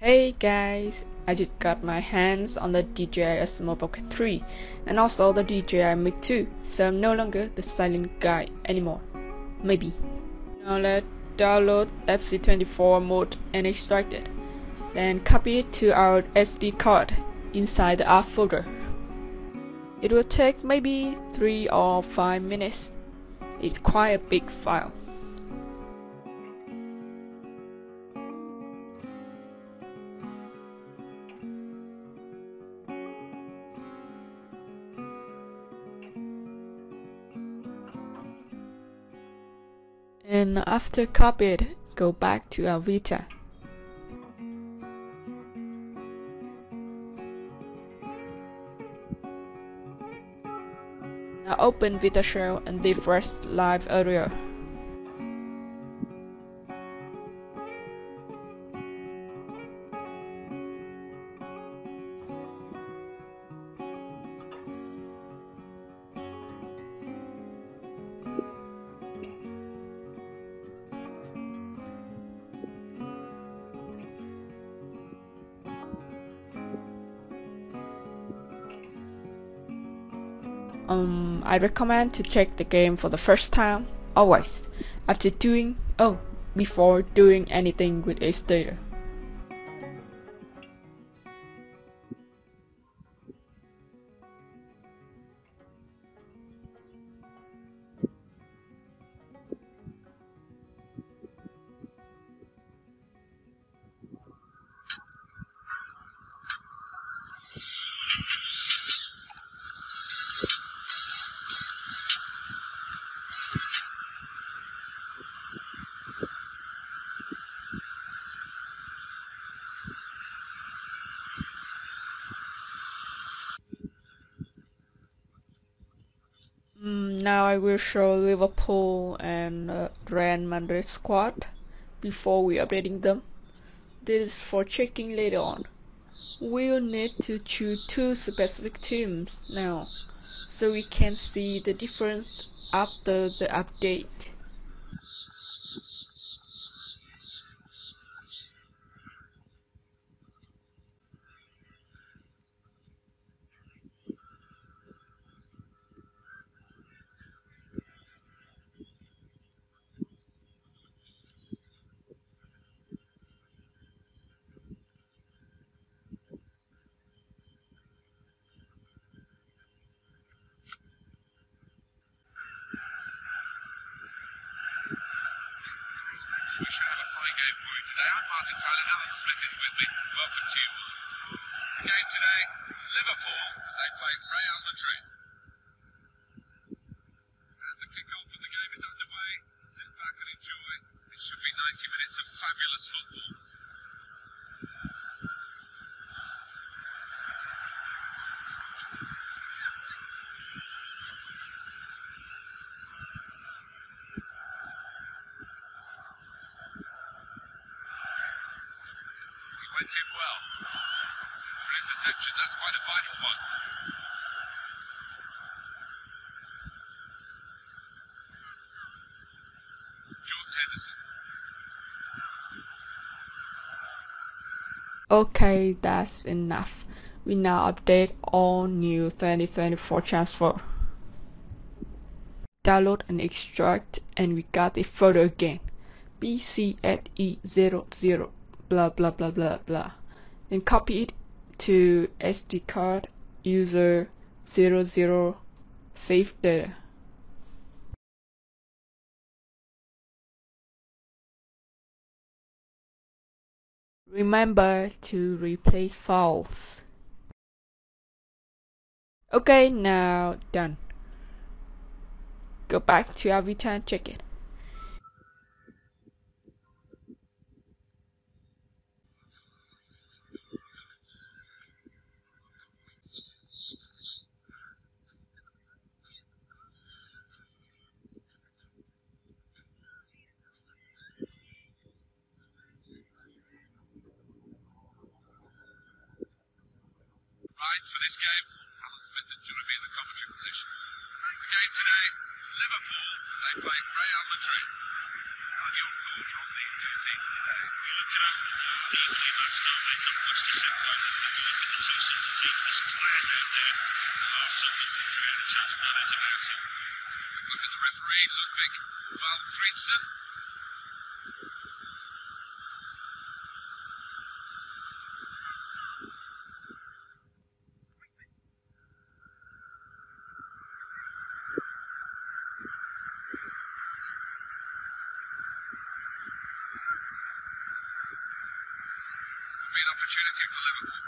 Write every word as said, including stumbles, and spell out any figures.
Hey guys, I just got my hands on the D J I Osmo Pocket three and also the D J I Mic two, so I'm no longer the silent guy anymore. Maybe. Now let's download F C twenty-four mode and extract it. Then copy it to our S D card inside the app folder. It will take maybe three or five minutes. It's quite a big file. And after copied, go back to our Vita. Now open Vita shell and refresh live area. Um, I recommend to check the game for the first time, always, after doing, oh, before doing anything with its data. Mm, now I will show Liverpool and uh, Real Madrid squad before we updating them. This is for checking later on. We'll need to choose two specific teams now, so we can see the difference after the update. We should have a fine game for you today. I'm Martin Tyler, Alan Smith is with me. Welcome to you all. The game today, Liverpool, they play Real Madrid. And the kick-off of the game is underway. Sit back and enjoy. It should be ninety minutes of fabulous football. Went in well. For interception, that's quite a vital one. Jordan Henderson. Okay, that's enough. We now update all new twenty twenty-four transfer. Download and extract, and we got the photo again. B C at E zero zero blah blah blah blah blah. Then copy it to S D card user zero zero save data. Remember to replace files. Okay, now done. Go back to our Vita and check it. Right for this game, Alan Smith and Jeremy in the commentary position. The game today, Liverpool, they play Real Madrid. What are your thoughts on these two teams today? We're looking at equally matched, aren't they? referee Ludwig van Friedsen. Be an opportunity for Liverpool.